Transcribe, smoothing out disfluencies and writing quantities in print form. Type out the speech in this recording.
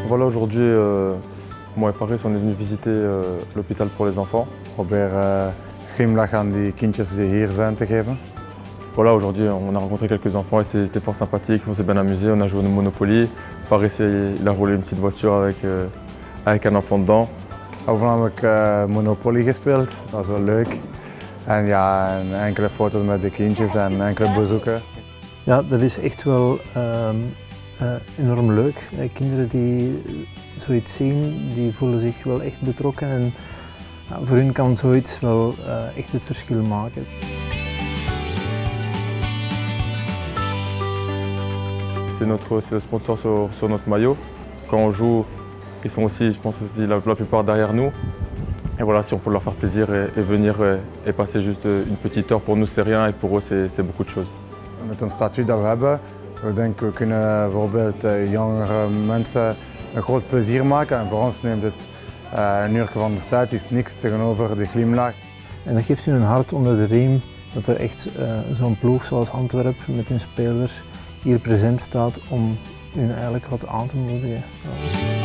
Voilà, aujourd'hui, moi et Faris, on est venus visiter l'hôpital pour les enfants. Probeer glimlach aan die kindjes die hier zijn te geven. Voilà, aujourd'hui, on a rencontré quelques enfants et c'était fort sympathique, on s'est bien amusé, on a joué au Monopoly. Faris, il a roulé une petite voiture avec un enfant dedans. Voornamelijk Monopoly gespeeld, dat was wel leuk. En ja, enkele foto's met de kindjes en enkele bezoeken. Ja, dat is echt wel enorm leuk. Kinderen die zoiets zien, die voelen zich wel echt betrokken en voor hun kan zoiets wel echt het verschil maken. C'est le sponsor sur notre maillot. Quand on joue, ils sont aussi, je pense aussi la plupart derrière nous. Et voilà, si on peut leur faire plaisir et venir et passer juste une petite heure, pour nous c'est rien et pour eux c'est beaucoup de choses. Met een statuut dat we hebben, we denken we kunnen bijvoorbeeld jongere mensen een groot plezier maken. En voor ons neemt het een uurtje van de tijd, is niks tegenover de glimlach. En dat geeft hun een hart onder de riem dat er echt zo'n ploeg zoals Antwerpen met hun spelers hier present staat om hun eigenlijk wat aan te moedigen.